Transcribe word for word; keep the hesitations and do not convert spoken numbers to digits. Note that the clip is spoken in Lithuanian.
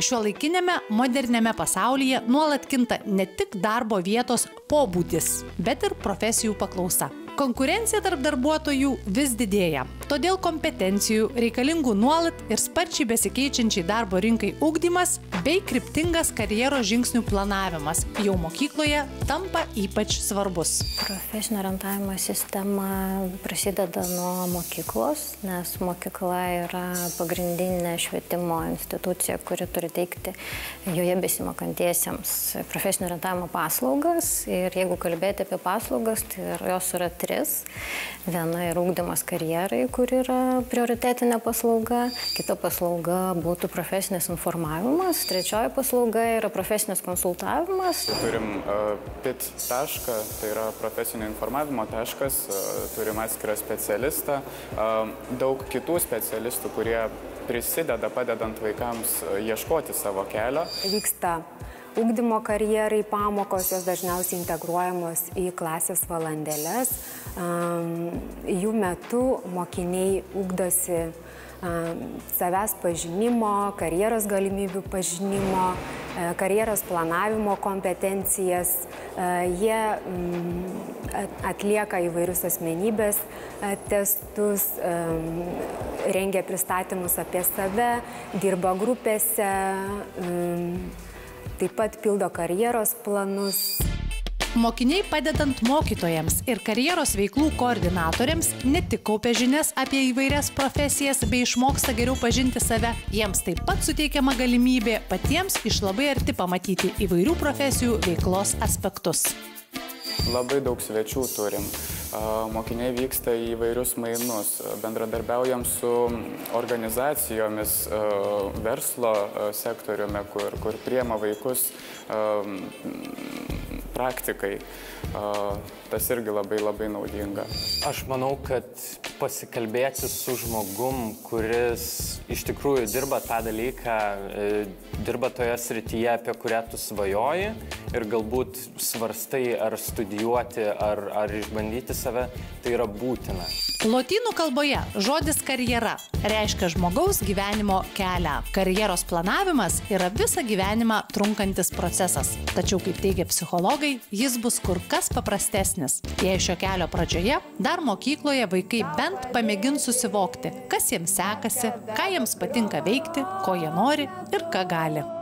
Šiuolaikinėme moderniame pasaulyje nuolat kinta ne tik darbo vietos pobūdis, bet ir profesijų paklausa. Konkurencija tarp darbuotojų vis didėja, todėl kompetencijų reikalingų nuolat ir sparčiai besikeičiančiai darbo rinkai ugdymas bei kryptingas karjeros žingsnių planavimas jau mokykloje tampa ypač svarbus. Profesinio orientavimo sistema prasideda nuo mokyklos, nes mokykla yra pagrindinė švietimo institucija, kuri turi teikti joje besimokantiesiems profesinio orientavimo paslaugas. Ir jeigu kalbėti apie paslaugas, tai jos yra tris. Viena yra ugdymas karjerai, kur yra prioritetinė paslauga. Kita paslauga būtų profesinis informavimas. Trečioji paslauga yra profesinis konsultavimas. Turim uh, P I T tašką, tai yra profesinio informavimo taškas, uh, turim atskirą specialistą, uh, daug kitų specialistų, kurie prisideda padedant vaikams uh, ieškoti savo kelio. Vyksta ugdymo karjerai pamokos, jos dažniausiai integruojamos į klasės valandėles. Jų metu mokiniai ugdosi savęs pažinimo, karjeros galimybių pažinimo, karjeros planavimo kompetencijas. Jie atlieka įvairius asmenybės testus, rengia pristatymus apie save, dirba grupėse, taip pat pildo karjeros planus. Mokiniai padedant mokytojams ir karjeros veiklų koordinatoriams ne tik kaupia žinias apie įvairias profesijas bei išmoksta geriau pažinti save, jiems taip pat suteikiama galimybė patiems iš labai arti pamatyti įvairių profesijų veiklos aspektus. Labai daug svečių turim. Mokiniai vyksta į įvairius mainus, bendradarbiaujam su organizacijomis verslo sektoriumi, kur, kur priema vaikus praktikai. Tas irgi labai labai naudinga. Aš manau, kad pasikalbėti su žmogum, kuris iš tikrųjų dirba tą dalyką, dirba toje srityje, apie kurią tu svajoji ir galbūt svarstai ar studijuoti, ar, ar išbandyti save, tai yra būtina. Lotynų kalboje žodis karjera reiškia žmogaus gyvenimo kelią. Karjeros planavimas yra visą gyvenimą trunkantis procesas. Tačiau, kaip teigia psichologai, jis bus kur kas paprastesnis. Jei šio kelio pradžioje, dar mokykloje vaikai bent pamėgins susivokti, kas jiems sekasi, ką jiems patinka veikti, ko jie nori ir ką gali.